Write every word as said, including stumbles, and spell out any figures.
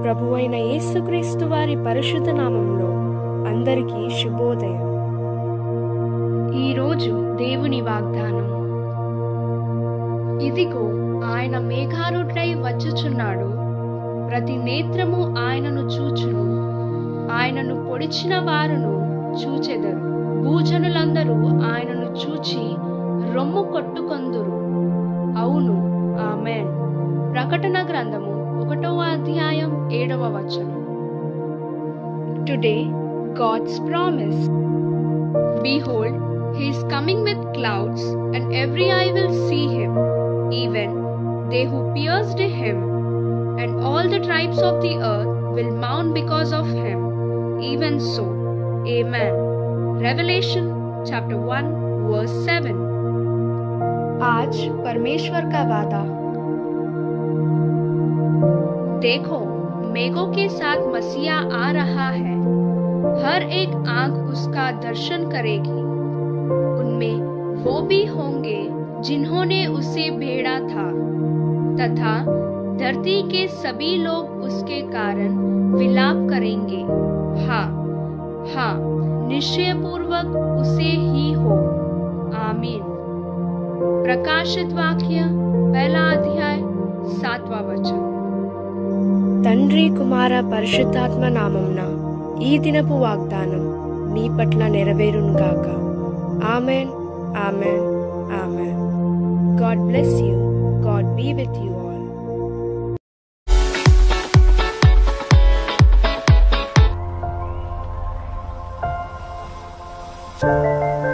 ప్రభువైన యేసుక్రీస్తు వారి పరిశుద్ధ నామములో అందరికీ శుభోదయం. ఈరోజు దేవుని వాగ్దానం. ఇదిగో ఆయన మేఘారూఢుడై వచ్చుచున్నాడు, ప్రతి నేత్రము ఆయనను చూచును, ఆయనను పొడిచిన వారును చూచెదరు, భూజనులందరూ ఆయనను చూచి రొమ్ము కొట్టుకొందురు. అవును, ఆమేన్. ప్రకటన గ్రంథము ఒకటవ అధ్యాయం ఏడవ వచనం. Today, God's promise. Behold, he is coming with clouds, and every eye will see him, even they who pierced him, and all the tribes of the earth will mourn because of him. Even so, amen. Revelation chapter one verse seven. आज परमेश्वर का वादा। देखो, मेघों के साथ मसीहा आ रहा है, हर एक आंख उसका दर्शन करेगी, उनमें वो भी होंगे जिन्होंने उसे भेड़ा था, तथा धरती के सभी लोग उसके कारण विलाप करेंगे। हाँ हाँ, निश्चय पूर्वक उसे ही हो, आमीन। प्रकाशित वाक्य पहला अध्याय सातवां वचन. తండ్రి కుమార పరిశుద్ధాత్మ నామమున ఈ దినపు వాగ్దానం మీ పట్ల నెరవేరును గాక. Amen, amen, amen. God bless you. God be with you all.